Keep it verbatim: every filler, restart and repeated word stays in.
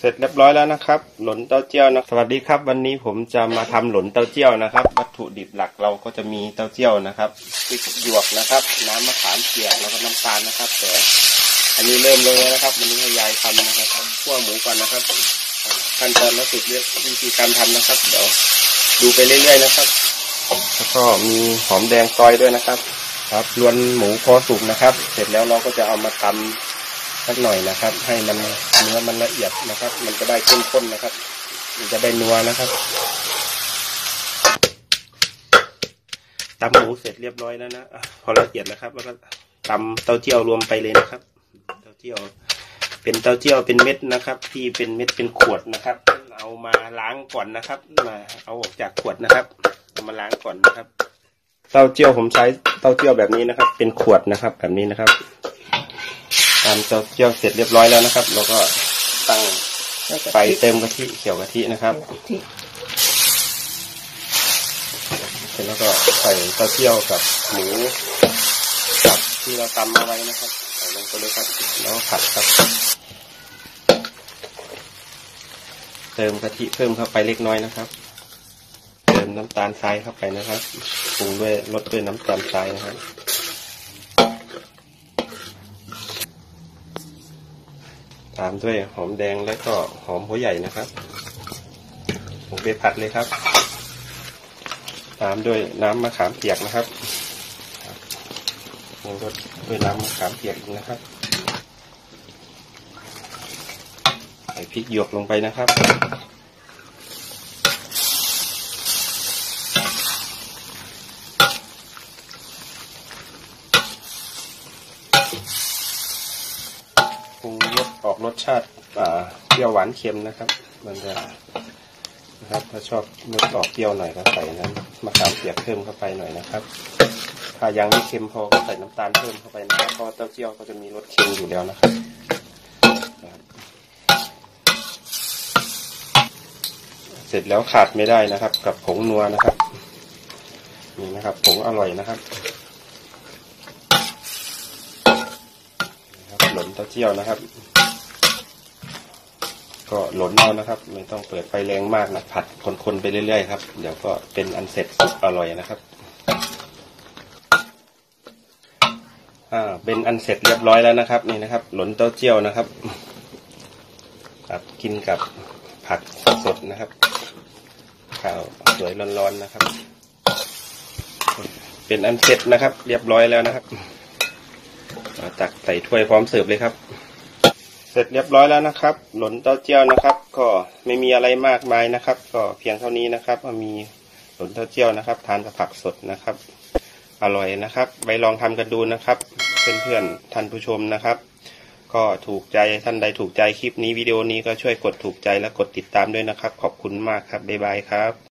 เสร็จเรียบร้อยแล้วนะครับหล่นเต้าเจี้ยวนะสวัสดีครับวันนี้ผมจะมาทำหล่นเต้าเจี้ยวนะครับวัตถุดิบหลักเราก็จะมีเต้าเจี้ยวนะครับพริกหยวกนะครับน้ำมะขามเปียกแล้วก็น้ำตาลนะครับแต่อันนี้เริ่มเลยนะครับวันนี้ให้ยายทำนะครับคั่วหมูก่อนนะครับขั้นตอนและสูตรเรียกวิธีการทำนะครับเดี๋ยวดูไปเรื่อยๆนะครับแล้วก็มีหอมแดงซอยด้วยนะครับครับรวนหมูพอสุกนะครับเสร็จแล้วเราก็จะเอามาตำสักหน่อยนะครับให้มันเนื้อมันละเอียดนะครับมันจะได้เข้มข้นนะครับมันจะได้นัวนะครับตำหมูเสร็จเรียบร้อยแล้วนะพอละเอียดแล้วครับแล้วก็ตำเต้าเจี้ยวรวมไปเลยนะครับเต้าเจี้ยวเป็นเต้าเจี้ยวเป็นเม็ดนะครับที่เป็นเม็ดเป็นขวดนะครับเอามาล้างก่อนนะครับมาเอาออกจากขวดนะครับเอามาล้างก่อนนะครับเต้าเจี้ยวผมใช้เต้าเจี้ยวแบบนี้นะครับเป็นขวดนะครับแบบนี้นะครับทำเต้าเจี้ยวเสร็จเรียบร้อยแล้วนะครับเราก็ตั้งไฟเติมกะทิเขียวกะทินะครับเสร็จแล้วก็ใส่เต้าเจี้ยวกับหมูกับที่เราตำเอาไว้นะครับใส่ลงไปเลยครับแล้วผัดครับเติมกะทิเพิ่มเข้าไปเล็กน้อยนะครับเติมน้ำตาลทรายเข้าไปนะครับปรุงด้วยรสด้วยน้ำตาลทรายนะครับตามด้วยหอมแดงและก็หอมหัวใหญ่นะครับผมไปผัดเลยครับตามด้วยน้ำมะขามเปียกนะครับปรุงรสด้วยน้ำมะขามเปียกนะครับใส่พริกหยวกลงไปนะครับปรุงรสออกรสชาติเปรี้ยวหวานเค็มนะครับมันจะนะครับถ้าชอบรสออกเปรี้ยวหน่อยก็ใส่น้ำมะขามเปียกเพิ่มเข้าไปหน่อยนะครับถ้ายังไม่เค็มพอก็ใส่น้ำตาลเพิ่มเข้าไปนะครับเพราะเต้าเจี้ยวก็จะมีรสเค็มอยู่แล้วนะครับเสร็จแล้วขาดไม่ได้นะครับกับผงนัวนะครับนี่นะครับผงอร่อยนะครับหล่นเต้าเจี้ยวนะครับก็หล่นเอานะครับไม่ต้องเปิดไฟแรงมากนะผัดคนๆไปเรื่อยๆครับเดี๋ยวก็เป็นอันเสร็จสุกอร่อยนะครับอ่าเป็นอันเสร็จเรียบร้อยแล้วนะครับนี่นะครับหล่นเต้าเจี้ยวนะครับครับกินกับผักสดๆนะครับข้าวสวยร้อนๆนะครับเป็นอันเสร็จนะครับเรียบร้อยแล้วนะครับตักใส่ถ้วยพร้อมเสิร์ฟเลยครับเสร็จเรียบร้อยแล้วนะครับหล่นเต้าเจี้ยวนะครับก็ไม่มีอะไรมากมายนะครับก็เพียงเท่านี้นะครับมีหล่นเต้าเจี้ยวนะครับทานกับผักสดนะครับอร่อยนะครับไปลองทำกันดูนะครับเพื่อนๆท่านผู้ชมนะครับก็ถูกใจท่านใดถูกใจคลิปนี้วิดีโอนี้ก็ช่วยกดถูกใจและกดติดตามด้วยนะครับขอบคุณมากครับบ๊ายบายครับ